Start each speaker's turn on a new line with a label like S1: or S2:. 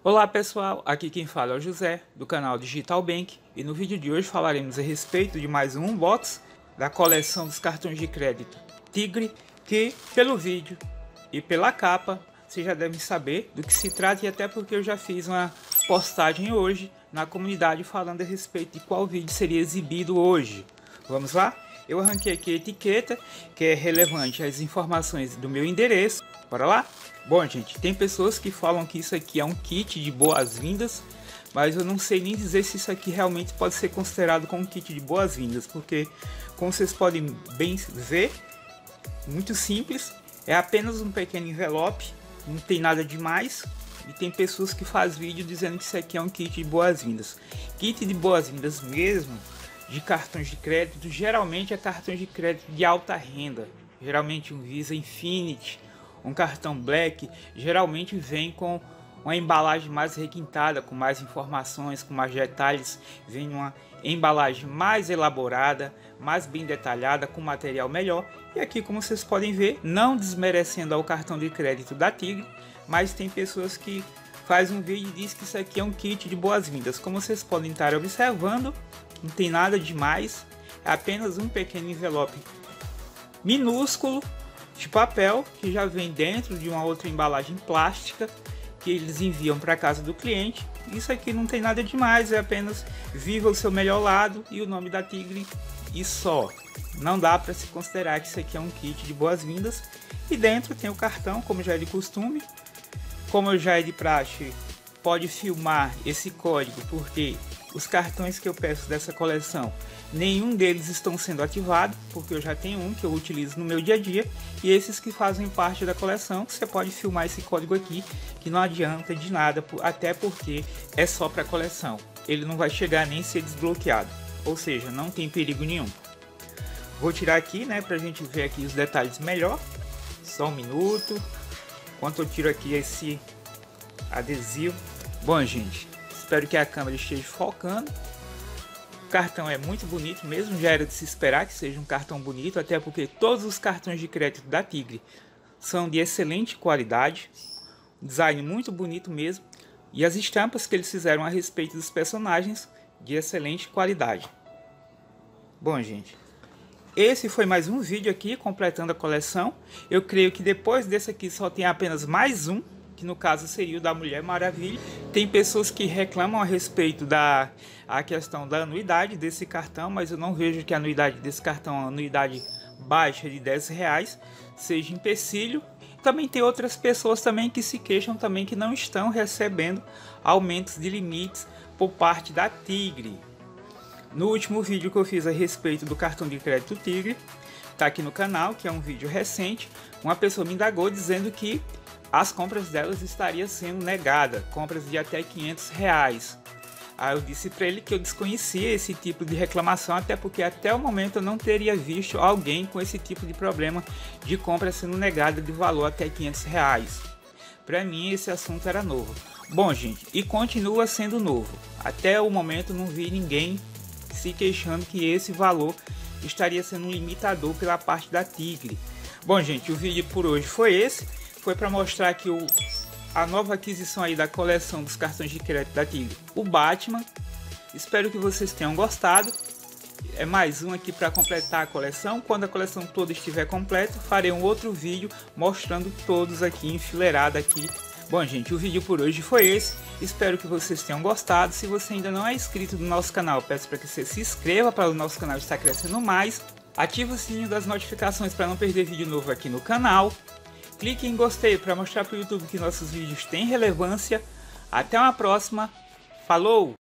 S1: Olá pessoal, aqui quem fala é o José, do canal Digital Bank, e no vídeo de hoje falaremos a respeito de mais um unboxing da coleção dos cartões de crédito Tigre, que pelo vídeo e pela capa vocês já devem saber do que se trata, e até porque eu já fiz uma postagem hoje na comunidade falando a respeito de qual vídeo seria exibido hoje. Vamos lá? Eu arranquei aqui a etiqueta, que é relevante às informações do meu endereço. Bora lá? Bom, gente, tem pessoas que falam que isso aqui é um kit de boas-vindas, mas eu não sei nem dizer se isso aqui realmente pode ser considerado como um kit de boas-vindas, porque, como vocês podem bem ver, muito simples, é apenas um pequeno envelope, não tem nada demais, e tem pessoas que fazem vídeo dizendo que isso aqui é um kit de boas-vindas. Kit de boas-vindas mesmo, de cartões de crédito, geralmente é cartões de crédito de alta renda, geralmente um Visa Infinity, um cartão Black, geralmente vem com uma embalagem mais requintada, com mais informações, com mais detalhes, vem uma embalagem mais elaborada, mais bem detalhada, com material melhor. E aqui, como vocês podem ver, não desmerecendo ao cartão de crédito da Tigre, mas tem pessoas que fazem um vídeo e diz que isso aqui é um kit de boas-vindas. Como vocês podem estar observando, não tem nada demais, é apenas um pequeno envelope minúsculo de papel que já vem dentro de uma outra embalagem plástica que eles enviam para casa do cliente. Isso aqui não tem nada demais, é apenas viva o seu melhor lado e o nome da Tigre e só. Não dá para se considerar que isso aqui é um kit de boas-vindas. E dentro tem o cartão, como já é de costume, como já é de praxe, pode filmar esse código, porque os cartões que eu peço dessa coleção, nenhum deles estão sendo ativados, porque eu já tenho um que eu utilizo no meu dia a dia, e esses que fazem parte da coleção, você pode filmar esse código aqui, que não adianta de nada, até porque é só para coleção. Ele não vai chegar nem ser desbloqueado, ou seja, não tem perigo nenhum. Vou tirar aqui, né, pra gente ver aqui os detalhes melhor. Só um minuto, enquanto eu tiro aqui esse adesivo. Bom, gente, espero que a câmera esteja focando. O cartão é muito bonito mesmo, já era de se esperar que seja um cartão bonito, até porque todos os cartões de crédito da Tigre são de excelente qualidade, design muito bonito mesmo, e as estampas que eles fizeram a respeito dos personagens de excelente qualidade. Bom, gente, esse foi mais um vídeo aqui completando a coleção. Eu creio que depois desse aqui só tem apenas mais um, que no caso seria o da Mulher Maravilha. Tem pessoas que reclamam a respeito da questão da anuidade desse cartão, mas eu não vejo que a anuidade desse cartão, a anuidade baixa de R$10, seja empecilho. Também tem outras pessoas também que se queixam também que não estão recebendo aumentos de limites por parte da Tigre. No último vídeo que eu fiz a respeito do cartão de crédito Tigre, tá aqui no canal, que é um vídeo recente, uma pessoa me indagou dizendo que as compras delas estariam sendo negadas, compras de até R$500. Aí eu disse para ele que eu desconhecia esse tipo de reclamação, até porque até o momento eu não teria visto alguém com esse tipo de problema de compra sendo negada de valor até R$500. Para mim esse assunto era novo. Bom, gente, e continua sendo novo. Até o momento não vi ninguém se queixando que esse valor estaria sendo um limitador pela parte da Tigre. Bom, gente, o vídeo por hoje foi esse. Foi para mostrar aqui a nova aquisição aí da coleção dos cartões de crédito da Tigre, o Batman. Espero que vocês tenham gostado. É mais um aqui para completar a coleção. Quando a coleção toda estiver completa, farei um outro vídeo mostrando todos aqui enfileirado aqui. Bom, gente, o vídeo por hoje foi esse. Espero que vocês tenham gostado. Se você ainda não é inscrito no nosso canal, peço para que você se inscreva para o nosso canal estar crescendo mais. Ative o sininho das notificações para não perder vídeo novo aqui no canal. Clique em gostei para mostrar para o YouTube que nossos vídeos têm relevância. Até uma próxima. Falou!